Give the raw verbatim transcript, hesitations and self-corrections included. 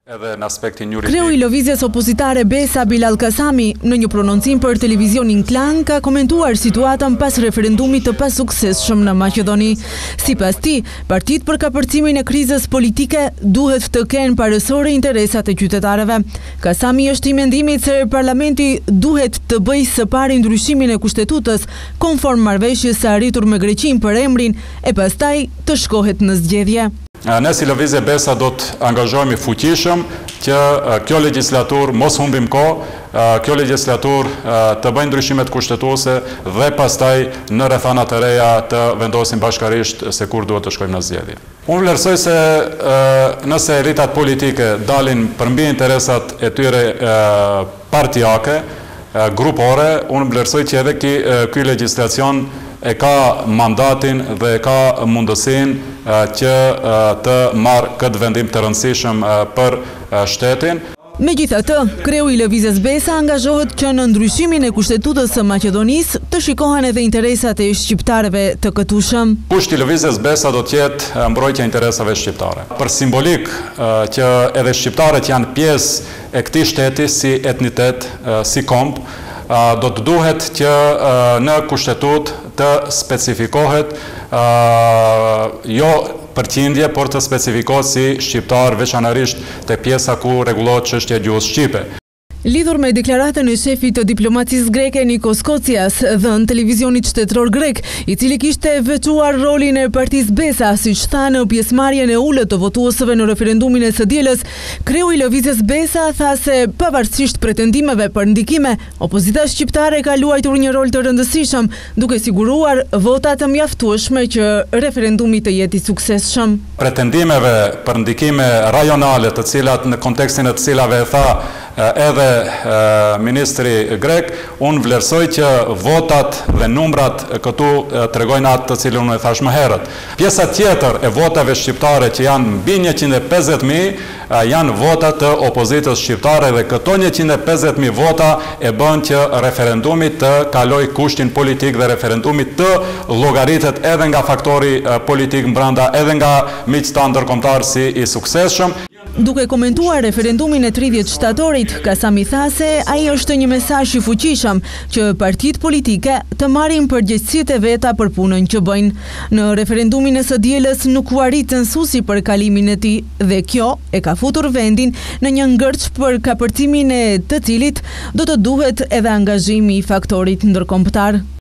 Edhe në aspektin juridik. Kreu i lëvizjes opozitare Besa Bilal Kasami në një prononcim për televizionin Klan ka komentuar situatën pas referendumit të pasuksesshëm në Maqedoni. Sipas tij, partitë për kapërcimin e krizës politike duhet të kenë parësore interesat e qytetarëve. Kasami është i mendimit se parlamenti duhet të bëjë së pari ndryshimin e kushtetutës konform marrëveshjes së arritur me Greqinë për emrin e pastaj të shkohet në zgjedhje. Ne si Lëvizje Besa do të angazhohemi fuqishëm që kjo legjislatur mos humbim kohë, kjo legjislatur të bëjë ndryshimet kushtetuese dhe pastaj në rrethanat e reja të vendosim bashkarisht se kur duhet të shkojmë në zgjedhje. Unë vlerësoj se nëse elitat politike dalin përmbi interesat e tyre partijake, grupore, unë vlerësoj që edhe ky legjislacion e ka mandatin dhe ka mundësin që të marrë këtë vendim të rëndësishëm për shtetin. Megjithatë, kreu i Lëvizjes Besa angazhohet që në ndryshimin e kushtetutës së Maqedonisë të shikohen edhe interesat e shqiptarëve të këtueshëm. Kushti i Lëvizjes Besa do të jetë mbrojtja e interesave shqiptare. Për simbolik që edhe shqiptarët janë pjesë e këtij shteti si etnitet, si komb, do të duhet që në kushtetut të specifikohet jo përqindje, por të specifikohet si shqiptar veçanërisht të pjesa ku rregullohet çështja e gjuhës shqipe. Lidhur me deklaratën e shefit të diplomacisë greke Nikos Kocias dhënë televizionit shtetëror grek, i cili kishte veçuar rolin e partisë Besa, siç tha në pjesëmarrjen e ulët të votuesëve në referendumin e së dielës, kreu i Lëvizjes Besa tha se pavarësisht pretendimeve për ndikime, opozita shqiptare ka luajtur një rol të rëndësishëm, duke siguruar vota të mjaftueshme që referendumi të jetë i suksesshëm. Pretendimeve për ndikime rajonale, të cilat në kontekstin e të cilave e tha edhe ministri grek, unë vlerësoj që votat dhe numrat këtu tregojnë atë të cilën unë e thash më herët. Pjesa tjetër e votave shqiptare që janë mbi njëqind e pesëdhjetë mijë janë votat të opozitës shqiptare dhe këto njëqind e pesëdhjetë mijë vota e bën që referendumi të kaloj kushtin politik dhe referendumi të llogaritet edhe nga faktori politik mbranda, edhe nga miqta ndërkombëtar si i suksesshëm. Duke komentuar referendumin e tridhjetë shtatorit, Kasami tha se ai është një mesazh i fuqishëm që partitë politike të marrin përgjegjësitë e veta për punën që bëjnë. Në referendumin e së dielës nuk u arrit censusi për kalimin e tij dhe kjo e ka futur vendin në një ngërç për kapërcimin e të cilit do të duhet edhe angazhimi i faktorit ndërkombëtar.